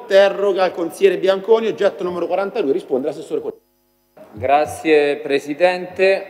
interroga il consigliere Bianconi, oggetto numero 42, risponde l'assessore Colli. Grazie Presidente.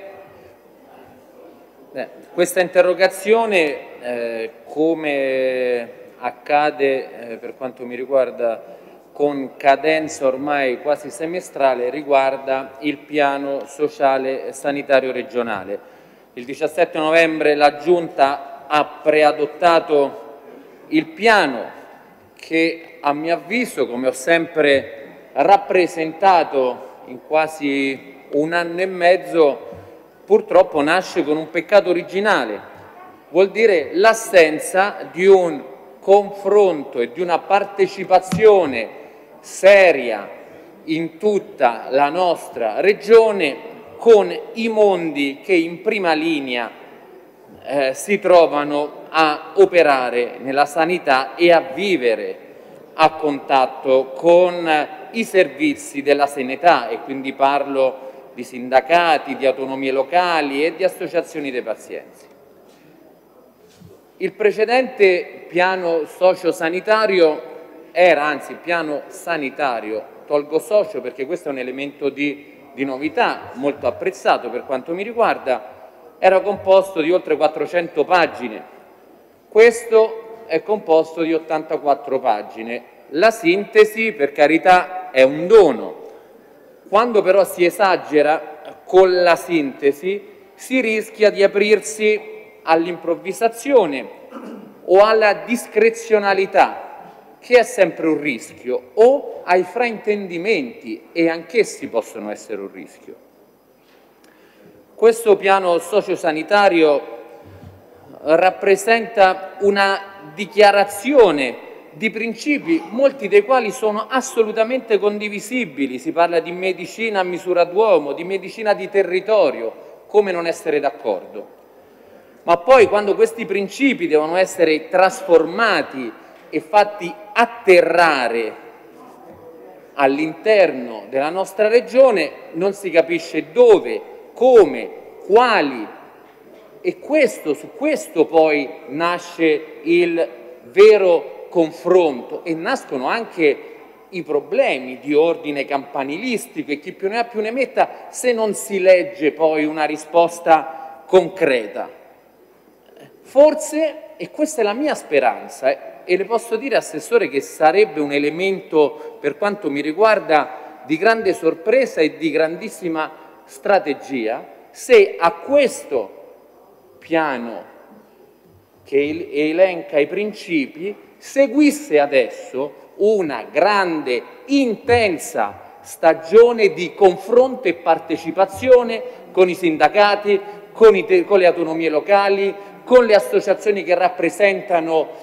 Questa interrogazione, come accade per quanto mi riguarda con cadenza ormai quasi semestrale, riguarda il piano sociale sanitario regionale. Il 17 novembre la Giunta ha preadottato il piano che, a mio avviso, come ho sempre rappresentato in quasi un anno e mezzo, purtroppo nasce con un peccato originale. Vuol dire l'assenza di un confronto e di una partecipazione seria in tutta la nostra regione con i mondi che in prima linea si trovano a operare nella sanità e a vivere a contatto con i servizi della sanità, e quindi parlo di sindacati, di autonomie locali e di associazioni dei pazienti. Il precedente piano sociosanitario era, anzi piano sanitario, tolgo socio perché questo è un elemento di novità molto apprezzato per quanto mi riguarda, era composto di oltre 400 pagine. Questo è composto di 84 pagine. La sintesi, per carità, è un dono. Quando però si esagera con la sintesi, si rischia di aprirsi all'improvvisazione o alla discrezionalità, che è sempre un rischio, o ai fraintendimenti, e anch'essi possono essere un rischio. Questo piano sociosanitario rappresenta una dichiarazione di principi, molti dei quali sono assolutamente condivisibili. Si parla di medicina a misura d'uomo, di medicina di territorio, come non essere d'accordo? Ma poi, quando questi principi devono essere trasformati e fatti atterrare all'interno della nostra regione, non si capisce dove, come, quali, e su questo poi nasce il vero confronto e nascono anche i problemi di ordine campanilistico, e chi più ne ha più ne metta se non si legge poi una risposta concreta. Forse, e questa è la mia speranza, e le posso dire, Assessore, che sarebbe un elemento, per quanto mi riguarda, di grande sorpresa e di grandissima strategia, se a questo piano che elenca i principi seguisse adesso una grande, intensa stagione di confronto e partecipazione con i sindacati, con le autonomie locali, con le associazioni che rappresentano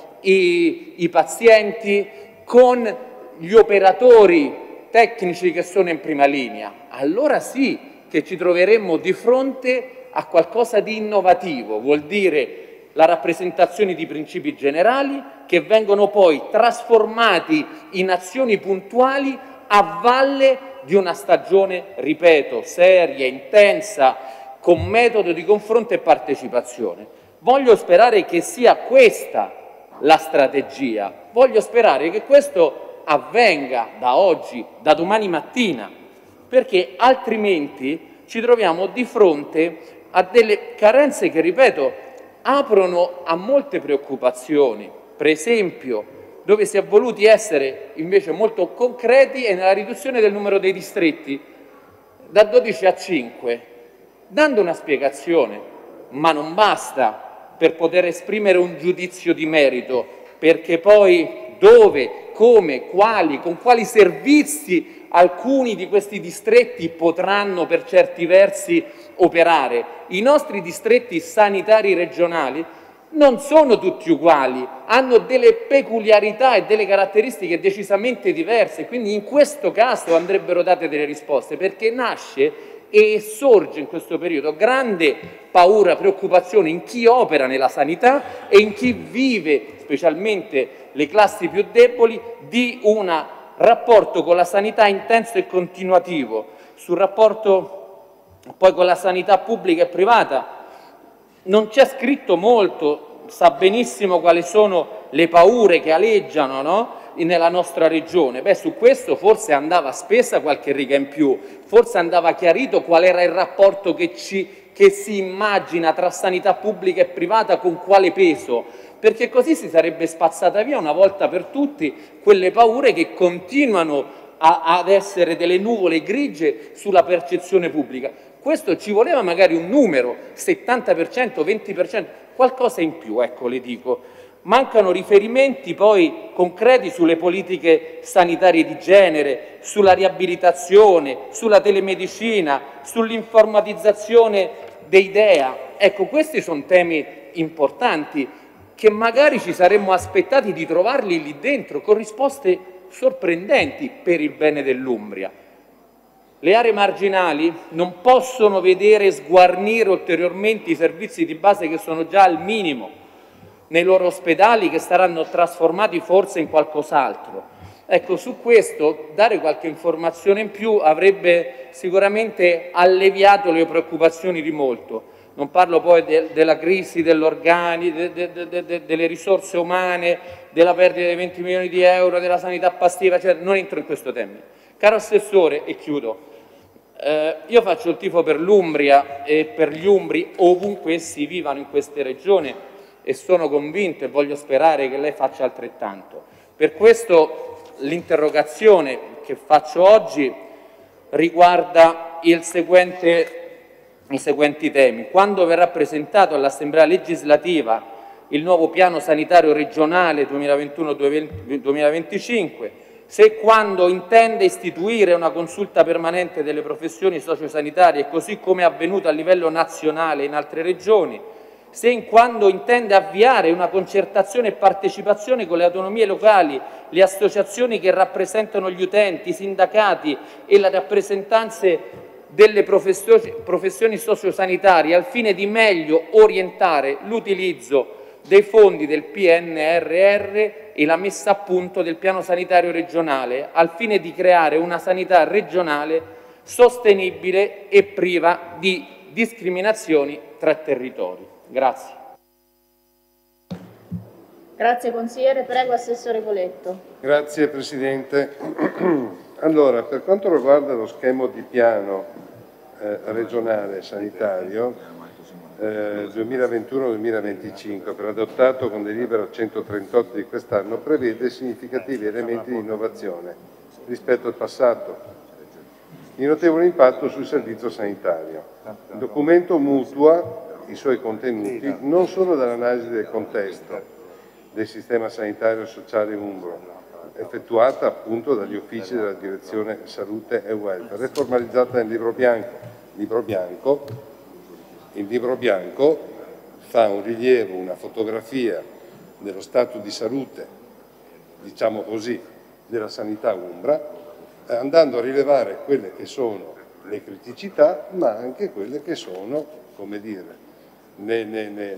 i pazienti, con gli operatori tecnici che sono in prima linea. Allora sì che ci troveremmo di fronte a qualcosa di innovativo, vuol dire la rappresentazione di principi generali che vengono poi trasformati in azioni puntuali a valle di una stagione, ripeto, seria, intensa, con metodo di confronto e partecipazione. Voglio sperare che sia questa la strategia, voglio sperare che questo avvenga da oggi, da domani mattina, perché altrimenti ci troviamo di fronte a delle carenze che, ripeto, aprono a molte preoccupazioni. Per esempio, dove si è voluti essere invece molto concreti è nella riduzione del numero dei distretti da 12 a 5, dando una spiegazione, ma non basta per poter esprimere un giudizio di merito, perché poi dove, come, quali, con quali servizi alcuni di questi distretti potranno per certi versi operare. I nostri distretti sanitari regionali non sono tutti uguali, hanno delle peculiarità e delle caratteristiche decisamente diverse, quindi in questo caso andrebbero date delle risposte, perché nasce e sorge in questo periodo grande paura, preoccupazione in chi opera nella sanità e in chi vive, specialmente le classi più deboli, di un rapporto con la sanità intenso e continuativo. Sul rapporto poi con la sanità pubblica e privata non c'è scritto molto, sa benissimo quali sono le paure che aleggiano, no? nella nostra regione? Beh, su questo forse andava spesa qualche riga in più, forse andava chiarito qual era il rapporto che si immagina tra sanità pubblica e privata, con quale peso, perché così si sarebbe spazzata via una volta per tutti quelle paure che continuano ad essere delle nuvole grigie sulla percezione pubblica. Questo ci voleva magari un numero, 70%, 20%, qualcosa in più, ecco, le dico. Mancano riferimenti poi concreti sulle politiche sanitarie di genere, sulla riabilitazione, sulla telemedicina, sull'informatizzazione dei DEA. Ecco, questi sono temi importanti che magari ci saremmo aspettati di trovarli lì dentro, con risposte sorprendenti per il bene dell'Umbria. Le aree marginali non possono vedere sguarnire ulteriormente i servizi di base che sono già al minimo nei loro ospedali, che saranno trasformati forse in qualcos'altro. Ecco, su questo dare qualche informazione in più avrebbe sicuramente alleviato le preoccupazioni di molto. Non parlo poi della crisi dell'organico, delle risorse umane, della perdita di 20 milioni di euro, della sanità passiva, cioè non entro in questo tema. Caro Assessore, e chiudo, io faccio il tifo per l'Umbria e per gli umbri ovunque essi vivano in queste regioni e sono convinto e voglio sperare che lei faccia altrettanto. Per questo l'interrogazione che faccio oggi riguarda i seguenti temi. Quando verrà presentato all'Assemblea legislativa il nuovo piano sanitario regionale 2021-2025, se e quando intende istituire una consulta permanente delle professioni sociosanitarie, così come è avvenuto a livello nazionale in altre regioni, se e quando intende avviare una concertazione e partecipazione con le autonomie locali, le associazioni che rappresentano gli utenti, i sindacati e le rappresentanze delle professioni sociosanitarie, al fine di meglio orientare l'utilizzo dei fondi del PNRR e la messa a punto del piano sanitario regionale, al fine di creare una sanità regionale sostenibile e priva di discriminazioni tra territori. Grazie. Grazie consigliere, prego Assessore Coletto. Grazie Presidente. Allora, per quanto riguarda lo schema di piano regionale sanitario 2021-2025, per adottato con delibera 138 di quest'anno, prevede significativi elementi di innovazione rispetto al passato, di notevole impatto sul servizio sanitario. Il documento mutua i suoi contenuti non solo dall'analisi del contesto del sistema sanitario e sociale umbro, effettuata appunto dagli uffici della Direzione Salute e Welfare, e formalizzata nel Libro Bianco. Il Libro Bianco fa un rilievo, una fotografia dello stato di salute, diciamo così, della sanità umbra, andando a rilevare quelle che sono le criticità, ma anche quelle che sono, come dire, le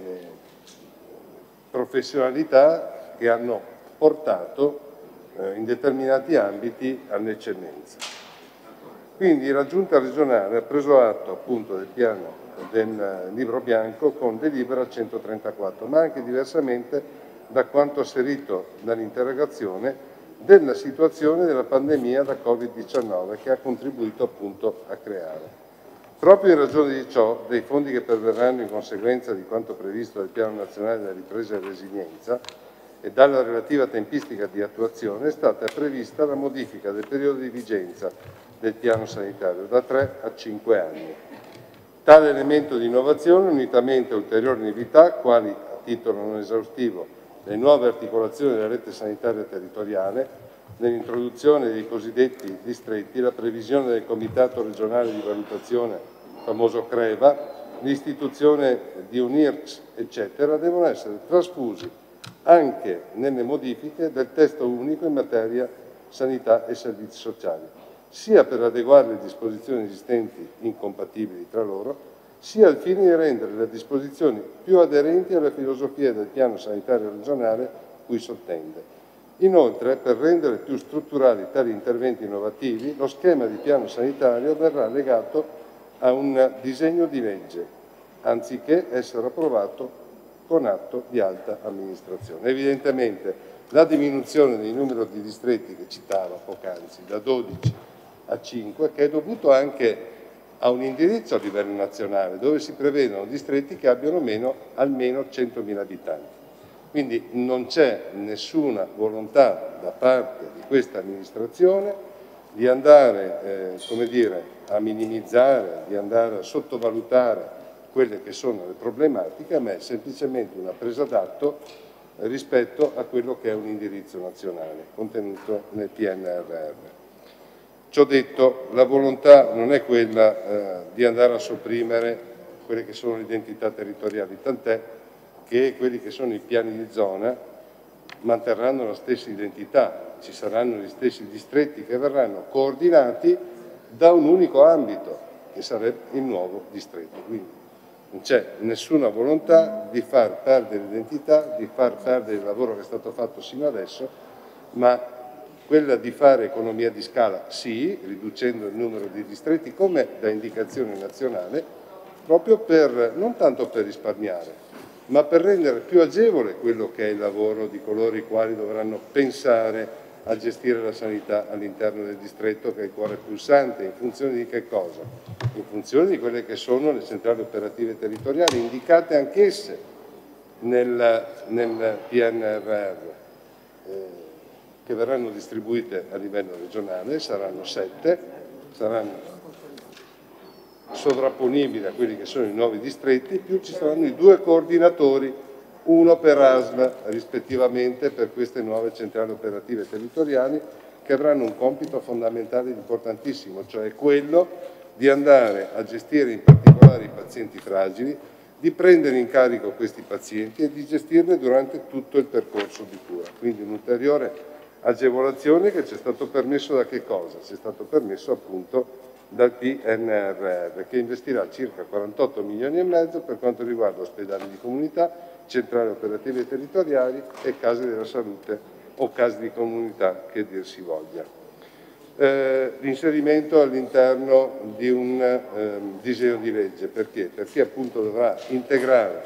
professionalità che hanno portato in determinati ambiti all'eccellenza. Quindi la Giunta regionale ha preso atto appunto del piano del Libro Bianco con delibera 134, ma anche diversamente da quanto asserito dall'interrogazione della situazione della pandemia da Covid-19 che ha contribuito appunto a creare. Proprio in ragione di ciò, dei fondi che perverranno in conseguenza di quanto previsto dal Piano Nazionale della Ripresa e Resilienza e dalla relativa tempistica di attuazione, è stata prevista la modifica del periodo di vigenza del piano sanitario da 3 a 5 anni. Tale elemento di innovazione, unitamente a ulteriori novità, quali, a titolo non esaustivo, le nuove articolazioni della rete sanitaria territoriale, nell'introduzione dei cosiddetti distretti, la previsione del Comitato regionale di valutazione, famoso CREVA, l'istituzione di un IRCS, eccetera, devono essere trasfusi anche nelle modifiche del testo unico in materia sanità e servizi sociali, sia per adeguare le disposizioni esistenti incompatibili tra loro, sia al fine di rendere le disposizioni più aderenti alla filosofia del piano sanitario regionale cui sottende. Inoltre, per rendere più strutturali tali interventi innovativi, lo schema di piano sanitario verrà legato a un disegno di legge, anziché essere approvato con atto di alta amministrazione. Evidentemente la diminuzione del numero di distretti che citava poc'anzi, da 12 a 5, che è dovuto anche a un indirizzo a livello nazionale, dove si prevedono distretti che abbiano almeno 100.000 abitanti. Quindi non c'è nessuna volontà da parte di questa amministrazione di andare come dire, a minimizzare, di andare a sottovalutare quelle che sono le problematiche, ma è semplicemente una presa d'atto rispetto a quello che è un indirizzo nazionale contenuto nel PNRR. Ciò detto, la volontà non è quella di andare a sopprimere quelle che sono le identità territoriali, tant'è che quelli che sono i piani di zona manterranno la stessa identità, ci saranno gli stessi distretti che verranno coordinati da un unico ambito, che sarebbe il nuovo distretto. Quindi non c'è nessuna volontà di far perdere l'identità, di far perdere il lavoro che è stato fatto sino adesso, ma quella di fare economia di scala sì, riducendo il numero di distretti come da indicazione nazionale, proprio per, non tanto per risparmiare, ma per rendere più agevole quello che è il lavoro di coloro i quali dovranno pensare a gestire la sanità all'interno del distretto, che è il cuore pulsante. In funzione di che cosa? In funzione di quelle che sono le centrali operative territoriali, indicate anch'esse nel PNRR, che verranno distribuite a livello regionale, saranno 7, saranno sovrapponibili a quelli che sono i nuovi distretti, più ci saranno i 2 coordinatori, uno per ASL rispettivamente per queste nuove centrali operative territoriali, che avranno un compito fondamentale ed importantissimo, cioè quello di andare a gestire in particolare i pazienti fragili, di prendere in carico questi pazienti e di gestirne durante tutto il percorso di cura. Quindi un'ulteriore agevolazione che ci è stato permesso da che cosa? Ci è stato permesso appunto dal PNRR, che investirà circa 48 milioni e mezzo per quanto riguarda ospedali di comunità, centrali operative territoriali e case della salute o case di comunità, che dir si voglia. L'inserimento all'interno di un disegno di legge, perché? Perché appunto dovrà integrare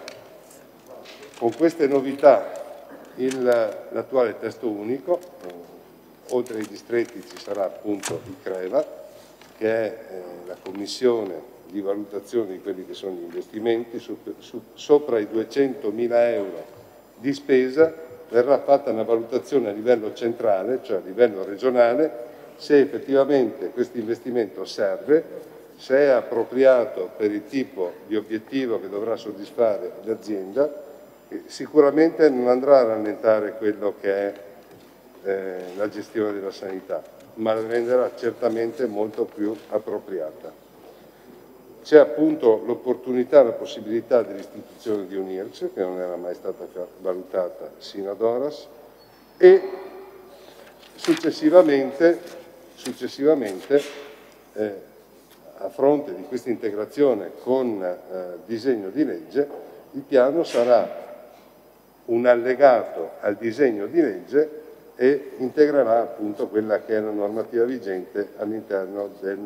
con queste novità l'attuale testo unico. Oltre ai distretti ci sarà appunto il CREVA, che è la commissione di valutazione di quelli che sono gli investimenti. Sopra i 200.000 euro di spesa verrà fatta una valutazione a livello centrale, cioè a livello regionale, se effettivamente questo investimento serve, se è appropriato per il tipo di obiettivo che dovrà soddisfare l'azienda. Sicuramente non andrà a rallentare quello che è la gestione della sanità, ma la renderà certamente molto più appropriata. C'è appunto l'opportunità, la possibilità dell'istituzione di un'IRCS, che non era mai stata valutata sino ad ora, e successivamente a fronte di questa integrazione con disegno di legge, il piano sarà un allegato al disegno di legge e integrerà appunto quella che è la normativa vigente all'interno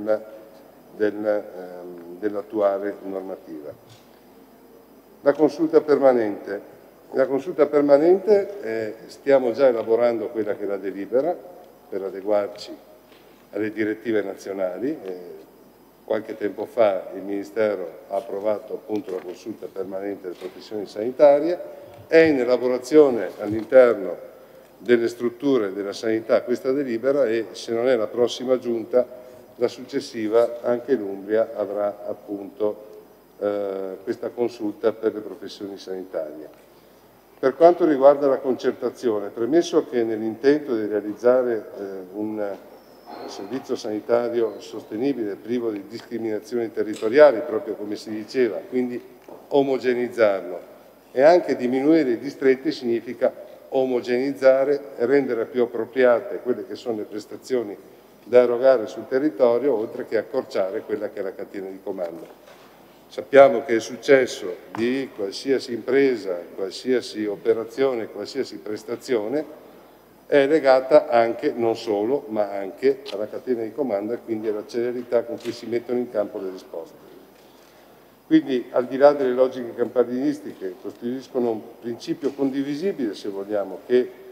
dell'attuale normativa. La consulta permanente. La consulta permanente stiamo già elaborando quella che è la delibera per adeguarci alle direttive nazionali. Qualche tempo fa il Ministero ha approvato appunto la consulta permanente delle professioni sanitarie. È in elaborazione all'interno delle strutture della sanità questa delibera e, se non è la prossima giunta, la successiva, anche l'Umbria avrà appunto questa consulta per le professioni sanitarie. Per quanto riguarda la concertazione, premesso che nell'intento di realizzare un servizio sanitario sostenibile, privo di discriminazioni territoriali, proprio come si diceva, quindi omogenizzarlo, e anche diminuire i distretti significa omogenizzare e rendere più appropriate quelle che sono le prestazioni da erogare sul territorio, oltre che accorciare quella che è la catena di comando. Sappiamo che il successo di qualsiasi impresa, qualsiasi operazione, qualsiasi prestazione è legata anche, non solo, ma anche alla catena di comando e quindi alla celerità con cui si mettono in campo le risposte. Quindi, al di là delle logiche campanilistiche, costituiscono un principio condivisibile, se vogliamo, che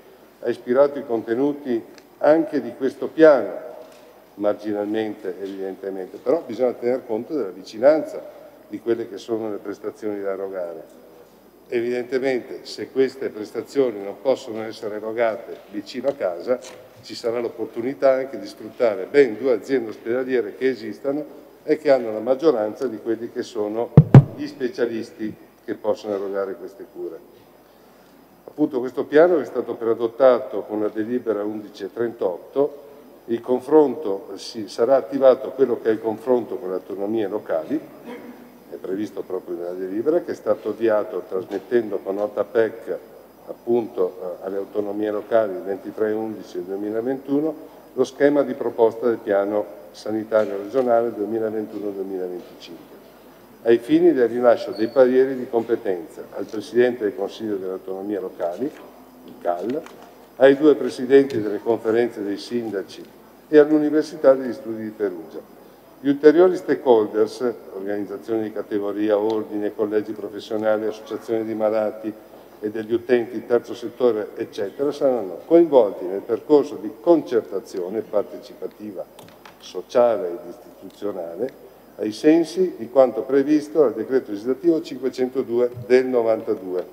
ha ispirato i contenuti anche di questo piano, marginalmente evidentemente, però bisogna tener conto della vicinanza di quelle che sono le prestazioni da erogare. Evidentemente se queste prestazioni non possono essere erogate vicino a casa, ci sarà l'opportunità anche di sfruttare ben 2 aziende ospedaliere che esistono e che hanno la maggioranza di quelli che sono gli specialisti che possono erogare queste cure. Appunto questo piano è stato adottato con la delibera 1138, il confronto sarà attivato quello che è il confronto con le autonomie locali, è previsto proprio nella delibera, che è stato avviato trasmettendo con nota PEC appunto alle autonomie locali il 23/11/2021 lo schema di proposta del piano sanitario regionale 2021-2025, ai fini del rilascio dei pareri di competenza al Presidente del Consiglio delle Autonomie Locali, il CAL, ai 2 Presidenti delle conferenze dei sindaci e all'Università degli Studi di Perugia. Gli ulteriori stakeholders, organizzazioni di categoria, ordini, collegi professionali, associazioni di malati e degli utenti, terzo settore, eccetera, saranno coinvolti nel percorso di concertazione partecipativa, sociale ed istituzionale, ai sensi di quanto previsto dal decreto legislativo 502 del 92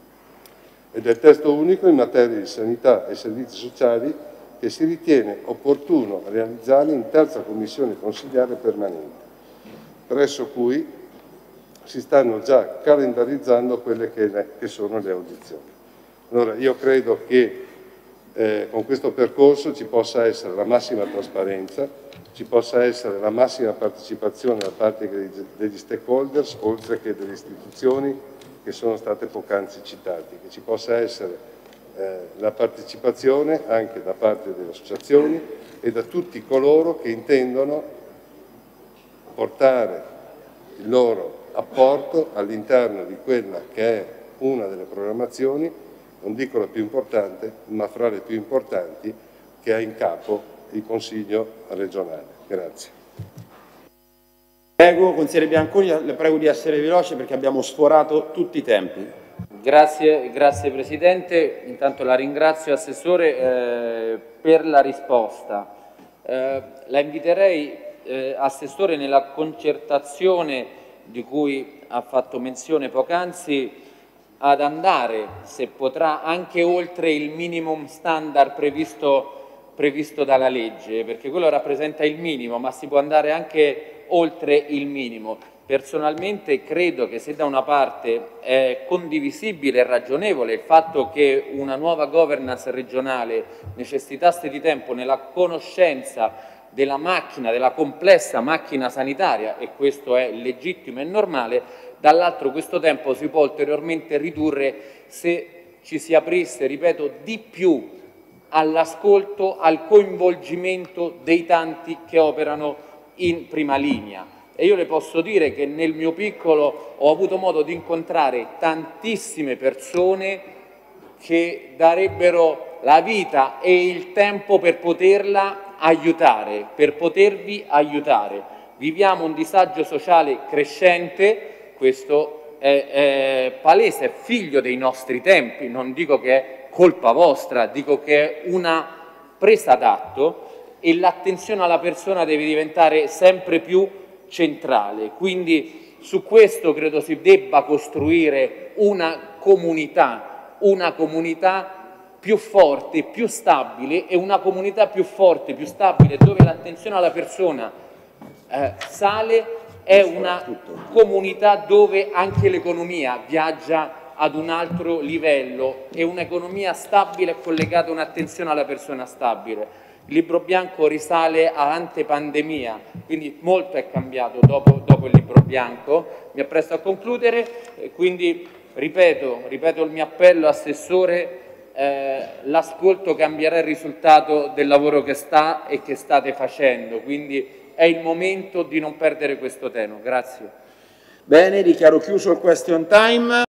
e del testo unico in materia di sanità e servizi sociali che si ritiene opportuno realizzare in terza commissione consiliare permanente, presso cui si stanno già calendarizzando quelle che sono le audizioni. Allora, io credo che con questo percorso ci possa essere la massima trasparenza, ci possa essere la massima partecipazione da parte degli stakeholders, oltre che delle istituzioni che sono state poc'anzi citate, che ci possa essere la partecipazione anche da parte delle associazioni e da tutti coloro che intendono portare il loro apporto all'interno di quella che è una delle programmazioni, non dico la più importante, ma fra le più importanti che ha in capo il Consiglio regionale. Grazie. Prego, consigliere Bianconi, le prego di essere veloce perché abbiamo sforato tutti i tempi. Grazie Presidente, intanto la ringrazio Assessore per la risposta. La inviterei, Assessore, nella concertazione di cui ha fatto menzione poc'anzi, ad andare, se potrà, anche oltre il minimum standard previsto dalla legge, perché quello rappresenta il minimo, ma si può andare anche oltre il minimo. Personalmente credo che se da una parte è condivisibile e ragionevole il fatto che una nuova governance regionale necessitasse di tempo nella conoscenza della macchina, della complessa macchina sanitaria, e questo è legittimo e normale, dall'altro questo tempo si può ulteriormente ridurre se ci si aprisse, ripeto, di più all'ascolto, al coinvolgimento dei tanti che operano in prima linea. E io le posso dire che nel mio piccolo ho avuto modo di incontrare tantissime persone che darebbero la vita e il tempo per poterla aiutare, per potervi aiutare. Viviamo un disagio sociale crescente, questo è palese, è figlio dei nostri tempi, non dico che è colpa vostra, dico che è una presa d'atto e l'attenzione alla persona deve diventare sempre più centrale. Quindi su questo credo si debba costruire una comunità più forte, più stabile, e una comunità più forte, più stabile, dove l'attenzione alla persona sale, è una comunità dove anche l'economia viaggia ad un altro livello, e un'economia stabile è collegata a un'attenzione alla persona stabile. Il libro bianco risale a antepandemia, quindi molto è cambiato dopo il libro bianco. Mi appresto a concludere, quindi ripeto il mio appello, Assessore, l'ascolto cambierà il risultato del lavoro che sta e che state facendo, quindi è il momento di non perdere questo treno. Grazie. Bene, dichiaro chiuso il question time.